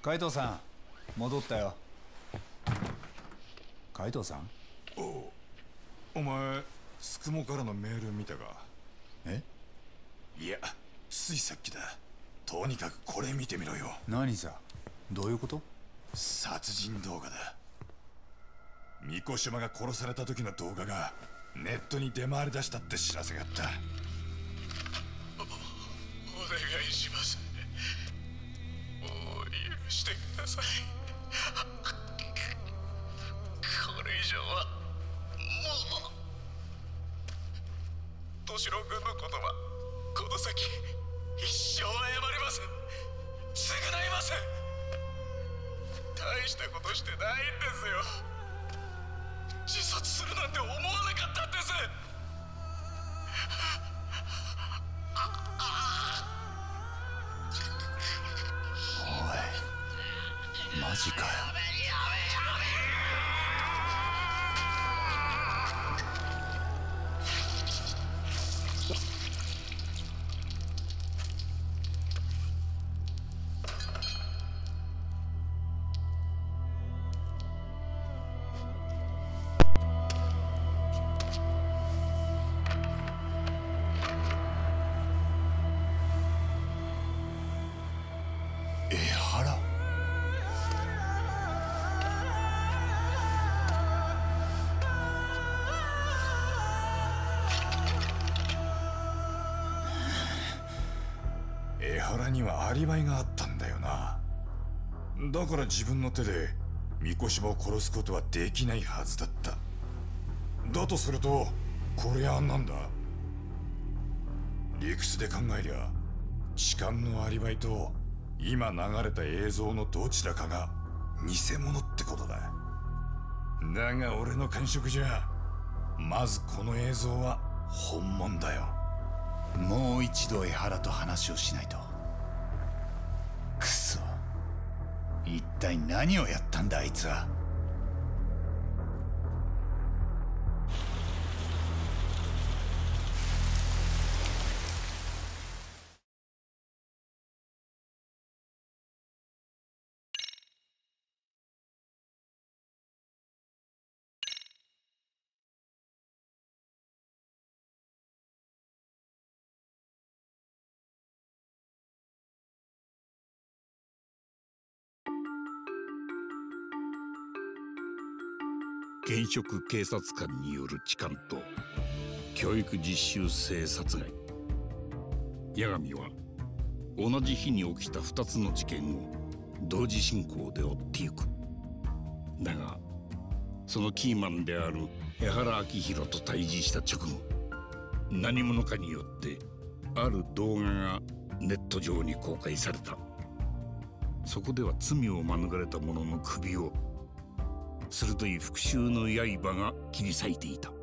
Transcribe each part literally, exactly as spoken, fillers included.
海藤さん、戻ったよ。海藤さん。 おお前スクモからのメール見たか？ え？ いや、ついさっきだ。とにかくこれ見てみろよ。 何さ、どういうこと？ 殺人動画だ。三越島が殺された時の動画がネットに出回り出したって知らせがあった。 お, お願いします。もう許してください。これ以上はもう。敏郎君の言葉、この先一生謝りません。償いません。大したことしてないんですよ。自殺するなんて思わなかったんです。 おい、マジかよ。江原。 江原にはアリバイがあったんだよな。だから自分の手で三越島を殺すことはできないはずだった。だとするとこれはなんだ？理屈で考えりゃ痴漢のアリバイと今流れた映像のどちらかが偽物ってことだ。だが俺の感触じゃまずこの映像は本物だよ。 もう一度江原と話をしないと。くそ、一体何をやったんだあいつは。 現職警察官による痴漢と教育実習生殺害。八神は同じ日に起きたふたつの事件を同時進行で追っていく。だがそのキーマンである江原明宏と対峙した直後、何者かによってある動画がネット上に公開された。そこでは罪を免れた者の首を鋭い復讐の刃が切り裂いていた。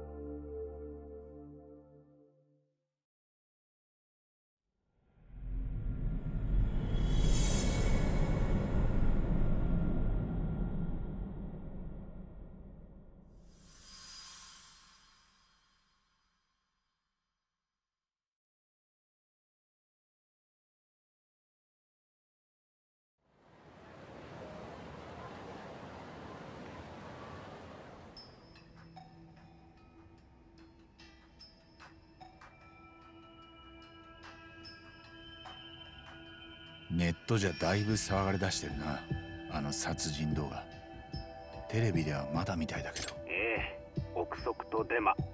ネットじゃだいぶ騒がれ出してるな、あの殺人動画。テレビではまだみたいだけど。 ええ、憶測とデマ、